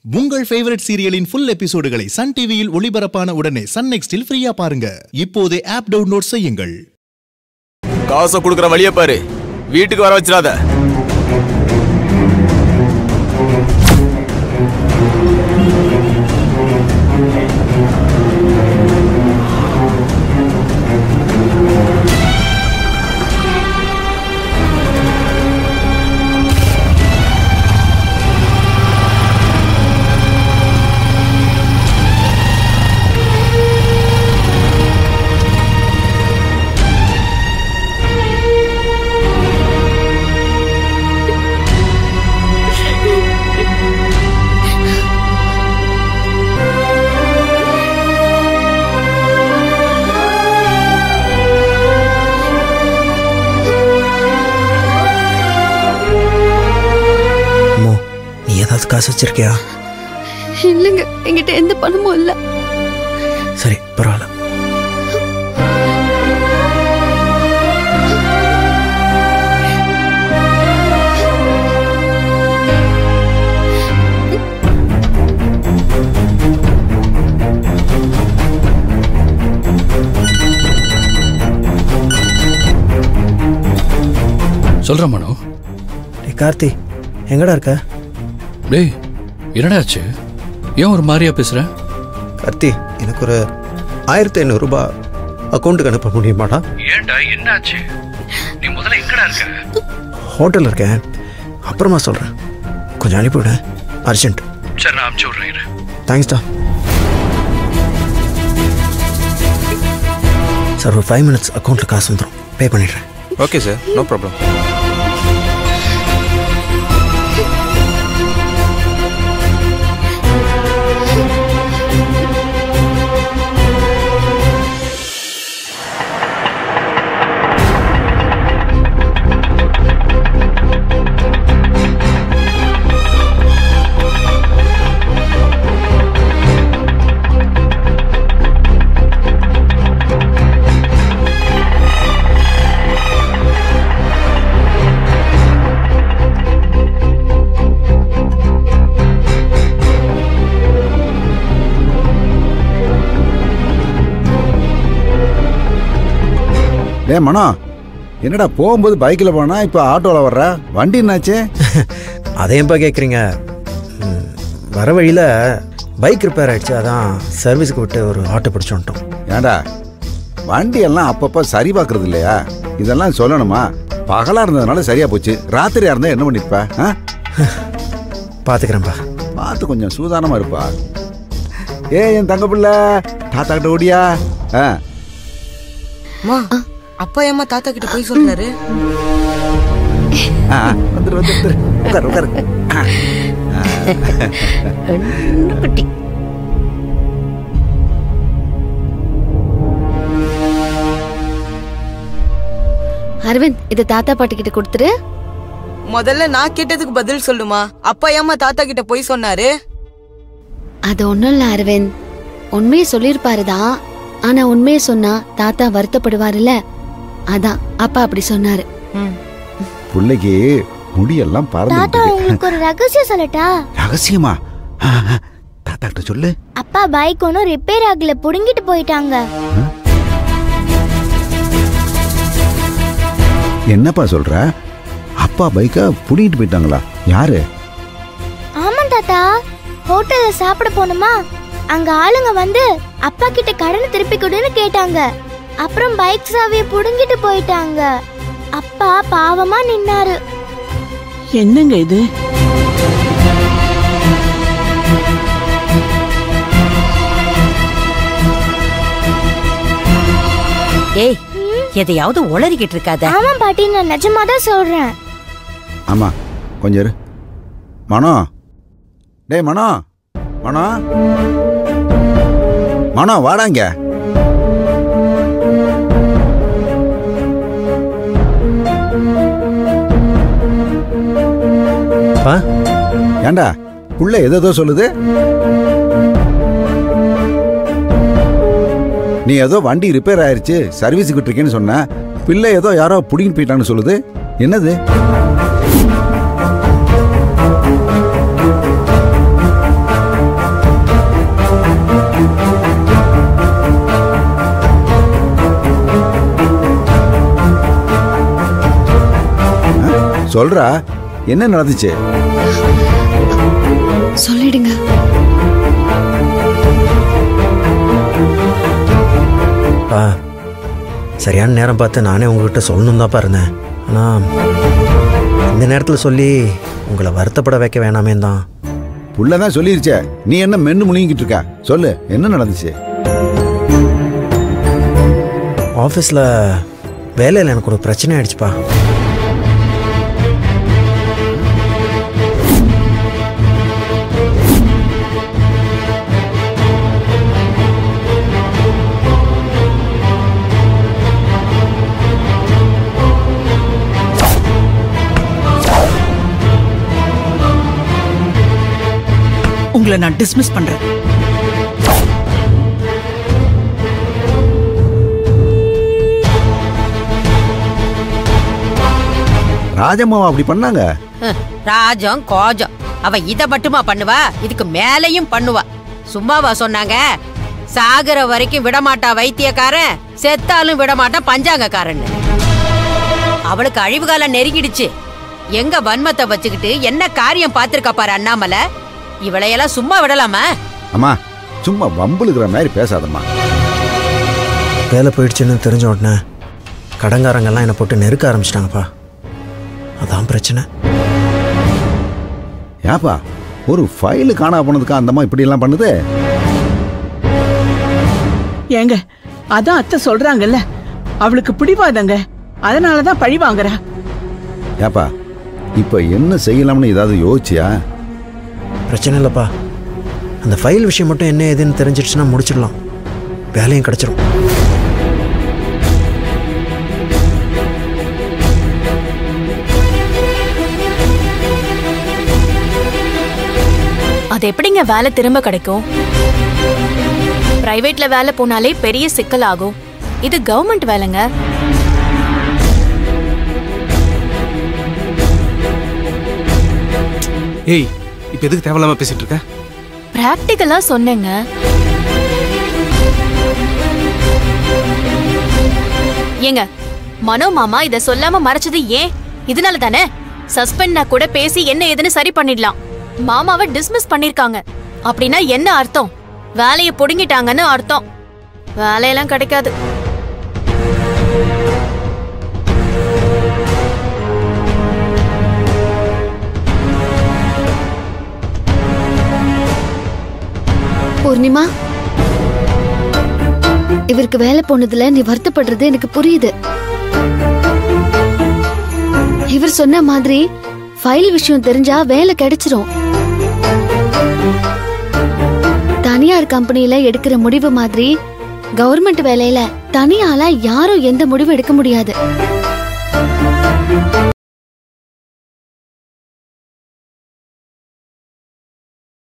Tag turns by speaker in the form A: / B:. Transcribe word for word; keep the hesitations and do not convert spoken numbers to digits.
A: உங்கள் ஃபேவரட் சீரியலின் ஃபுல் எபிசோடுகளை சன் டிவியில் ஒளிபரப்பான உடனே சன் நெக்ஸ்டில் ஃப்ரீயா பாருங்க. இப்போதே ஆப் டவுன்லோட் செய்யுங்கள்.
B: காசை கொடுக்குற வழியை பாரு, வீட்டுக்கு வர வச்சிடாத.
C: காசு வச்சிருக்கியா?
D: இல்லைங்க, என்கிட்ட எந்த பணமும் இல்ல.
C: சரி, பரவாயில்ல.
E: சொல்ற மனோ.
C: கார்த்தி, எங்கடா இருக்க?
E: டேய், என்னடா ஆச்சு? ஏன் ஒரு மாதிரியா பேசுற?
C: கார்த்தி, எனக்கு ஒரு ஆயிரத்தி ஐநூறு ரூபாய் அக்கௌண்ட்டுக்கு அனுப்ப முடியுமாடா?
E: ஏன்டா, என்ன ஆச்சு? நீ முதல்ல எங்கடா இருக்க?
C: ஹோட்டல்ல இருக்கேன், அப்புறமா சொல்றேன். கொஞ்சம் அனுப்பிவிட, அர்ஜென்ட்.
E: சரி, நான் அனுப்பிச்சு விடுறேன்.
C: தேங்க்ஸ்டா சார். ஒரு ஃபைவ் மினிட்ஸ் அக்கௌண்ட்ல காசு வந்துடும், பே பண்ணிடுறேன்.
B: Okay sir, no problem.
F: டே மனோ, என்னடா போகும்போது பைக்கில் போனா இப்போ ஆட்டோவில் வர்ற? வண்டி என்னாச்சு?
C: அதையும்ப்பா கேட்குறீங்க. வர வழியில் பைக் ரிப்பேர் ஆகிடுச்சு, அதான் சர்வீஸுக்கு விட்டு ஒரு ஆட்டோ பிடிச்சி வந்துட்டோம்.
F: ஏண்டா, வண்டியெல்லாம் அப்பப்போ சரி பார்க்கறது இல்லையா? இதெல்லாம் சொல்லணுமா? பகலாக இருந்ததுனால சரியாக போச்சு, ராத்திரியாக இருந்தால் என்ன பண்ணிருப்பா? ஆ,
C: பார்த்துக்கிறேன்ப்பா.
F: பார்த்து கொஞ்சம் சூதானமாக இருப்பா. ஏ என் தங்க பிள்ளை, தாத்தா கிட்ட ஓடியா? ஆ,
G: அப்பா ஏமா தாத்தா கிட்ட போய் சொல்றாரு?
F: வந்துரு வந்துரு, உட்காரு உட்காரு.
D: அரவிந்த், இத தாத்தா பாட்டி கிட்ட கொடுத்துரு.
G: முதல்ல நான் கேட்டதுக்கு பதில் சொல்லுமா. அப்பா ஏமா தாத்தா கிட்ட போய் சொன்னாரு?
D: அது ஒண்ணும் இல்ல அரவிந்த், உண்மையை சொல்லிருப்பாருதான். ஆனா உண்மையை சொன்னா தாத்தா வருத்தப்படுவாருல்ல, அதான் அப்பா அப்படி சொன்னாரு.
F: பிள்ளைக்கு முடியெல்லாம் பறந்து.
H: தாத்தா, உங்களுக்கு ஒரு ரகசியம் சொல்லட்டா?
F: ரகசியமா? தாத்தா கிட்ட சொல்லு.
H: அப்பா பைக் ஒன்னும் ரிப்பேர் ஆகல, புடுங்கிட்டு போயிட்டாங்க.
F: என்னப்பா சொல்ற? அப்பா பைக்கை புடிங்கிட்டு போயிட்டாங்களா? யாரு?
H: ஆமா தாத்தா, ஹோட்டல்ல சாப்பிட போனோமா, அங்க ஆளுங்க வந்து அப்பா கிட்ட கடனை திருப்பி கொடுன்னு கேட்டாங்க. அப்புறம் பைக் சாவியை புடுங்கிட்டு போயிட்டாங்க. அப்பா பாவமா நின்னாரு.
I: என்னங்க இது?
J: ஏய், எதையாவது உளறிக்கிட்டு இருக்காத.
H: ஆமா பாட்டி, நான் நிஜமா தான் சொல்றேன்.
F: ஆமா, கொஞ்சம் இரு. மனோ, டேய் மனோ, மனோ, மனோ வாடாங்க. ஏண்டா, புள்ள ஏதோ சொல்லுது? நீ ஏதோ வண்டி ரிப்பேர் ஆயிருச்சு, சர்வீஸுக்கு விட்டுருக்கேன்னு சொன்ன. பிள்ளை ஏதோ யாரோ புடிங்கிட்டு போயிட்டான்னு சொல்லுது. என்னது? சொல்றா, என்ன நடந்துச்சு?
D: சொல்லிடுங்க.
C: ஆ சரியான நேரம் பார்த்து நானே உங்ககிட்ட சொல்லணும் தான்ப்பா இருந்தேன். ஆனால் இந்த நேரத்தில் சொல்லி உங்களை வருத்தப்பட வைக்க வேணாமே தான்.
F: புள்ளதான் சொல்லிருச்சே, நீ என்ன மென்னு முழுங்கிட்டு இருக்க? சொல்லு, என்ன நடந்துச்சு?
C: ஆஃபீஸில் வேலையில் எனக்கு ஒரு பிரச்சனை ஆயிடுச்சுப்பா.
I: உங்களை நான் டிஸ்மிஸ் பண்றேன்.
F: ராஜம்மாவா அப்படி பண்ணாங்க?
J: ராஜம் கோஜம் அவ இத மட்டுமா பண்ணுவா, இதுக்கு மேலையும் பண்ணுவா. சும்மாவா சொன்னாங்க, சாகர வரைக்கும் விடமாட்டா வைத்தியக்காரன், செத்தாலும் விடமாட்டான் பஞ்சாங்கக்காரன். அவளுக்கு அழிவு காலம் நெருங்கிடுச்சு. எங்க வன்மத்தை வச்சுக்கிட்டு என்ன காரியம் பார்த்திருக்கா பாரு அண்ணாமலை. இவளையெல்லாம் சும்மா விடலாமா?
F: அம்மா சும்மா வம்புழுக்கிற மாதிரி பேசாதம்மா.
C: வேலை போயிடுச்சுன்னு தெரிஞ்ச உடனே கடங்காரங்கெல்லாம் என்னை போட்டு நெருக்க ஆரம்பிச்சிட்டாங்கப்பா. அதான் பிரச்சனை.
F: ஏப்பா, ஒரு ஃபைலு காணா போனதுக்கா அந்தம்மா இப்படி எல்லாம் பண்ணுது?
I: ஏங்க, அதான் அத்தை சொல்றாங்கல்ல, அவளுக்கு பிடிவாதங்க, அதனாலதான் பழி வாங்குறா.
F: ஏப்பா, இப்ப என்ன செய்யலாம்னு ஏதாவது யோசிச்சியா?
C: பிரச்சனை இல்லைப்பா, அந்த ஃபைல் விஷயம் மட்டும் என்ன ஏதுன்னு தெரிஞ்சிடுச்சுன்னா முடிச்சிடலாம், வேலையும் கிடைச்சிரும்.
K: அது எப்படிங்க வேலை திரும்ப கிடைக்கும்? பிரைவேட்ல வேலை போனாலே பெரிய சிக்கல் ஆகும். இது கவர்மெண்ட் வேலைங்க.
L: ஏய், இப்ப எதுக்கு தேவையில்லாம பேசிட்டு இருக்க?
K: பிராக்டிகலா சொன்னேங்க. ஏங்க, மனோ மாமா இத சொல்லாம மறைச்சது ஏன்? இதனால தானே சஸ்பெண்ட் கூட பேசி என்ன ஏதுன்னு சரி பண்ணிடலாம். மாமாவை டிஸ்மிஸ் பண்ணிருக்காங்க அப்படின்னா என்ன அர்த்தம்? வேலையை புடுங்கிட்டாங்கன்னு அர்த்தம். வேலையெல்லாம் கிடைக்காது.
D: பூர்ணிமா, இவருக்கு வேலை போனதுல நீ வருத்தப்படுறது எனக்கு புரியுது. இவர் சொன்ன மாதிரி ஃபைல் விஷயம் தெரிஞ்சா வேலை கிடைச்சிரும். தனியார் கம்பெனில எடுக்கிற முடிவு மாதிரி கவர்மெண்ட் வேலையில தனியால யாரும் எந்த முடிவும் எடுக்க முடியாது.